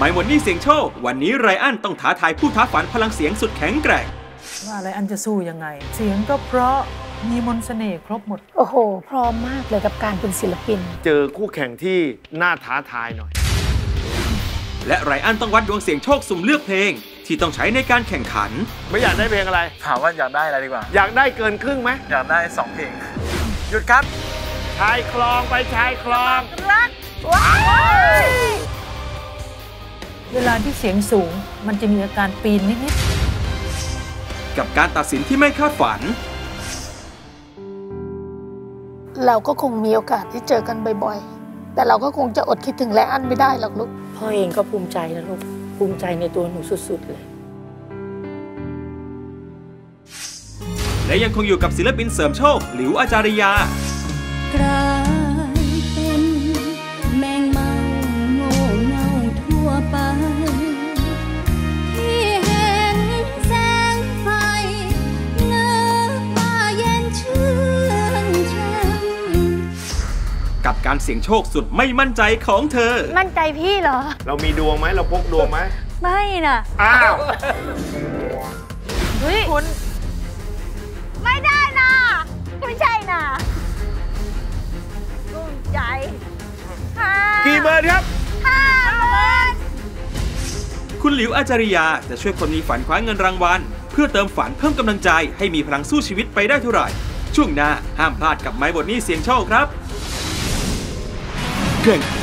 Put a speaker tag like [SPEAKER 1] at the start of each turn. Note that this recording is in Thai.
[SPEAKER 1] ไม่หมดนี่เสียงโชควันนี้ไรอันต้องท้าทายผู้ท้าฝันพลังเสียงสุดแข็งแกร่ง
[SPEAKER 2] ว่าไรอันจะสู้ยังไงเสียงก็เพราะมีมนต์เสน่ห์ครบหมด
[SPEAKER 3] โอ้โหพร้อมมากเลยกับการเป็นศิลปิน
[SPEAKER 4] เจอคู่แข่งที่น่าท้าทายหน่อย
[SPEAKER 1] และไรอันต้องวัดดวงเสียงโชคสุ่มเลือกเพลงที่ต้องใช้ในการแข่งขัน
[SPEAKER 4] ไม่อยากได้เพลงอะไร
[SPEAKER 5] ถามว่าอยากได้อะไรดีกว่า
[SPEAKER 4] อยากได้เกินครึ่งไหม
[SPEAKER 5] อยากได้2 เพลงหยุดครับ
[SPEAKER 4] ชายคลองไปชายคลอง
[SPEAKER 3] รักว้าย
[SPEAKER 2] เวลาที่เสียงสูงมันจะมีอาการปีนนิด
[SPEAKER 1] ๆกับการตัดสินที่ไม่คาดฝัน
[SPEAKER 3] เราก็คงมีโอกาสที่เจอกันบ่อยๆแต่เราก็คงจะอดคิดถึงไรอันไม่ได้หรอกลูก
[SPEAKER 2] พ่อเองก็ภูมิใจนะลูกภูมิใจในตัวหนูสุดๆเลย
[SPEAKER 1] และยังคงอยู่กับศิลปินเสริมโชคหลิวอาจาริยาก
[SPEAKER 6] ลายเป็นแมงเม่าโง่เง่าทั่วไปที่เห็นแสงไฟนึกว่าเย็นชื่นช่ำ
[SPEAKER 1] กับการเสี่ยงโชคสุดไม่มั่นใจของเธอ
[SPEAKER 6] มั่นใจพี่เหรอ
[SPEAKER 4] เรามีดวงไหมเราพกดวงไหม
[SPEAKER 6] ไม่น่ะ
[SPEAKER 4] อ้าว
[SPEAKER 6] เฮ้ยคุณไม่ได้นะไม่ใช่นะกุ้งใจ
[SPEAKER 4] กี่เบอร์ครับ
[SPEAKER 6] 5 เบอร์
[SPEAKER 1] คุณหลิวอาจาริยาจะช่วยคนมีฝันคว้าเงินรางวัลเพื่อเติมฝันเพิ่มกำลังใจให้มีพลังสู้ชีวิตไปได้เท่าไหร่ช่วงหน้าห้ามพลาดกับไม้บทนี้เสียงโชคครับเก่ง